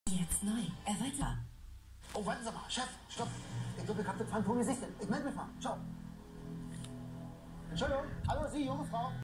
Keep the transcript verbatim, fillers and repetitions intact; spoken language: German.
Jetzt neu. Erweiter. Oh, warten Sie mal. Chef, stopp. Ich glaube, ich habe das Phantom gesichtet. Ich melde mich mal. Ciao. Entschuldigung. Hallo, Sie, junge Frau.